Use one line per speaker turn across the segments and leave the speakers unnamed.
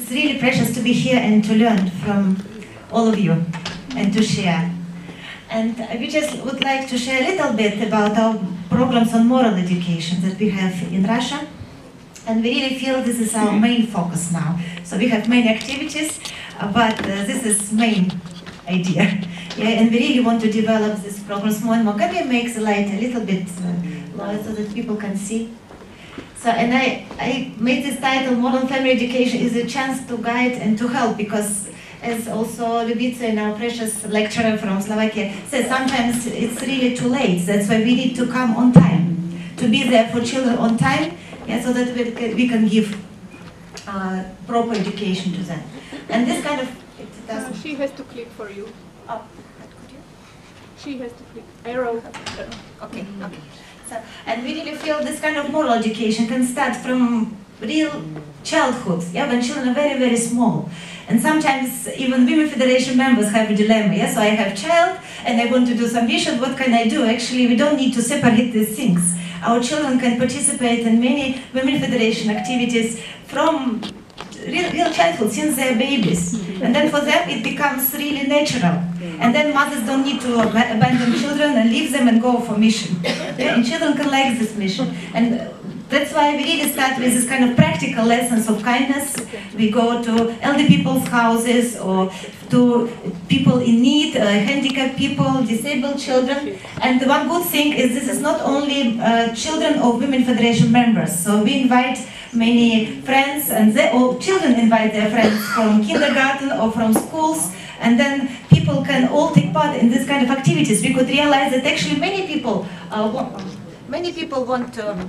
it's really precious to be here and to learn from all of you and to share. And we just would like to share a little bit about our programs on moral education that we have in Russia. And we really feel this is our main focus now. So we have many activities, but this is main idea. Yeah, and we really want to develop these programs more and more. Can we make the light a little bit lower so that people can see? So, and I made this title, Modern Family Education is a chance to guide and to help, because as also Ljubica, our precious lecturer from Slovakia, says sometimes it's really too late. That's why we need to come on time, to be there for children on time, yeah, so that we can give proper education to them. And this kind of...
she has to click for you.
Oh,
she has to click. Arrow.
Okay, okay. So, and we really feel this kind of moral education can start from real childhood, yeah, when children are very, very small. And sometimes even Women Federation members have a dilemma, yeah? So I have a child and I want to do some mission, what can I do? Actually, we don't need to separate these things. Our children can participate in many Women Federation activities from real childhood, since they're babies. And then for them it becomes really natural. And then mothers don't need to abandon children and leave them and go for mission. Yeah? And children can like this mission. And that's why we really start with this kind of practical lessons of kindness. We go to elder people's houses or to people in need, handicapped people, disabled children. And the one good thing is this is not only children of Women Federation members. So we invite many friends, and or children invite their friends from kindergarten or from schools. And then people can all take part in this kind of activities. We could realize that actually many people want to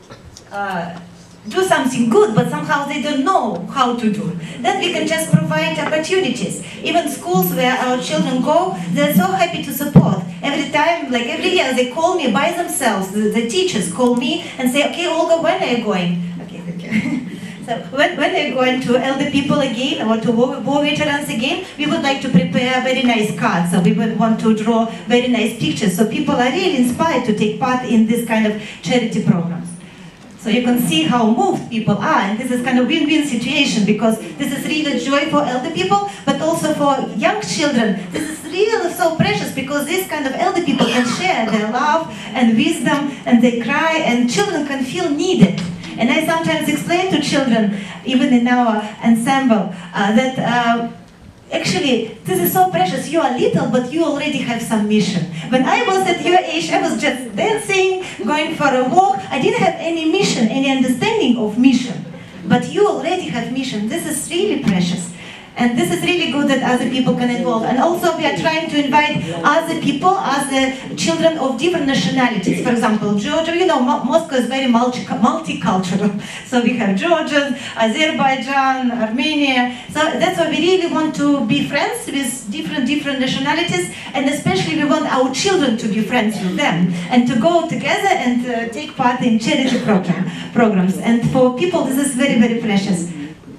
do something good, but somehow they don't know how to do. Then we can just provide opportunities. Even schools where our children go, they're so happy to support. Every time, like every year, they call me by themselves. The teachers call me and say, okay, Olga, when are you going? Okay, thank you. So when are you going to elder people again, or to war veterans again? We would like to prepare very nice cards. So we would want to draw very nice pictures. So people are really inspired to take part in this kind of charity programs. So you can see how moved people are, and this is kind of win-win situation, because this is really joy for elder people, but also for young children. This is really so precious, because this kind of elder people can share their love and wisdom, and they cry, and children can feel needed. And I sometimes explain to children, even in our ensemble, that actually, this is so precious. You are little, but you already have some mission. When I was at your age, I was just dancing, going for a walk. I didn't have any mission, any understanding of mission. But you already have mission. This is really precious. And this is really good that other people can involve. And also we are trying to invite other people, other children of different nationalities. For example, Georgia, you know, Moscow is very multicultural. So we have Georgian, Azerbaijan, Armenia. So that's why we really want to be friends with different nationalities. And especially we want our children to be friends with them. And to go together and take part in charity programs. And for people, this is very, very precious.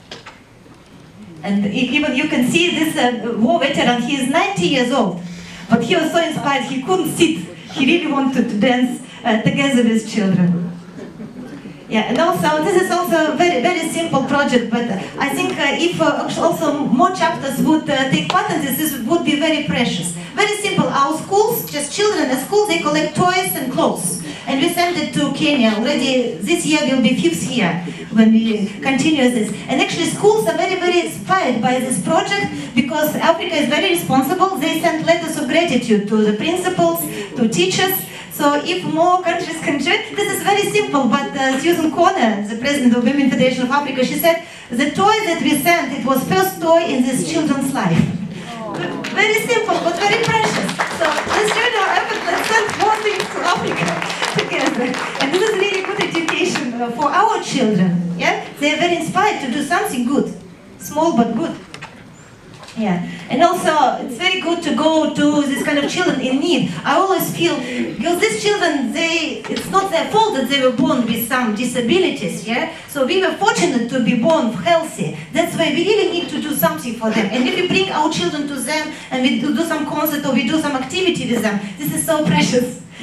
And even you can see this war veteran, he is 90 years old, but he was so inspired, he couldn't sit. He really wanted to dance together with children. Yeah, and also, this is also a very, very simple project, but I think if also more chapters would take part in this, this would be very precious. Very simple. Our schools, just children at school, they collect toys and clothes. And we send it to Kenya. Already this year will be 5th year when we continue this. And actually schools are very, very inspired by this project, because Africa is very responsible. They send letters of gratitude to the principals, to teachers. So if more countries can join, this is very simple, but Susan Corner, the president of Women Federation of Africa, she said, the toy that we sent, it was first toy in this children's life. Very simple, but very precious. So let's join our effort, let's send more things to Africa together. And this is really good education for our children. Yeah, they are very inspired to do something good, small but good. Yeah, and also it's very good to go to this kind of children in need. I always feel, because these children, it's not their fault that they were born with some disabilities, yeah? So we were fortunate to be born healthy. That's why we really need to do something for them. And if we bring our children to them and we do some concert or we do some activity with them, this is so precious.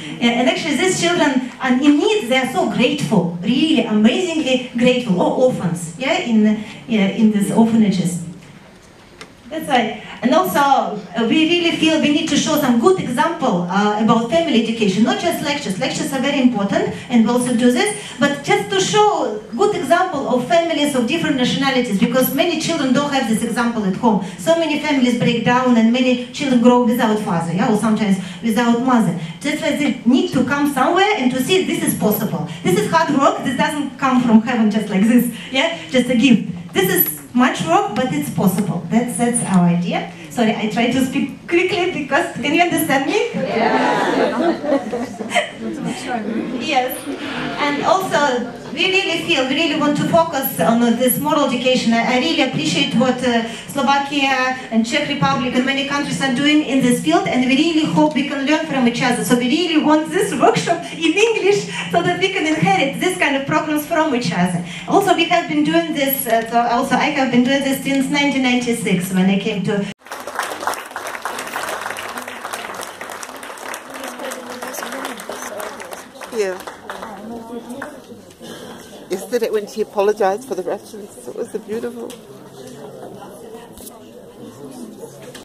And actually these children are in need, they are so grateful, really amazingly grateful, or orphans, yeah, in these orphanages. That's right. And also, we really feel we need to show some good example about family education, not just lectures. Lectures are very important, and we also do this, but just to show good example of families of different nationalities, because many children don't have this example at home. So many families break down, and many children grow without father, yeah, or sometimes without mother. That's why they need to come somewhere and to see this is possible. This is hard work. This doesn't come from heaven just like this, yeah, just a gift. This is much work, but it's possible. That's our idea. Sorry, I try to speak quickly because, can you understand me? Yeah. Yes. And also, we really want to focus on this moral education. I really appreciate what Slovakia and Czech Republic and many countries are doing in this field, and we really hope we can learn from each other. So we really want this workshop in English so that we can inherit this kind of programs from each other. Also, we have been doing this, I have been doing this since 1996 when I came to
Yeah. Yesterday when she apologized for the Russians, it was so beautiful.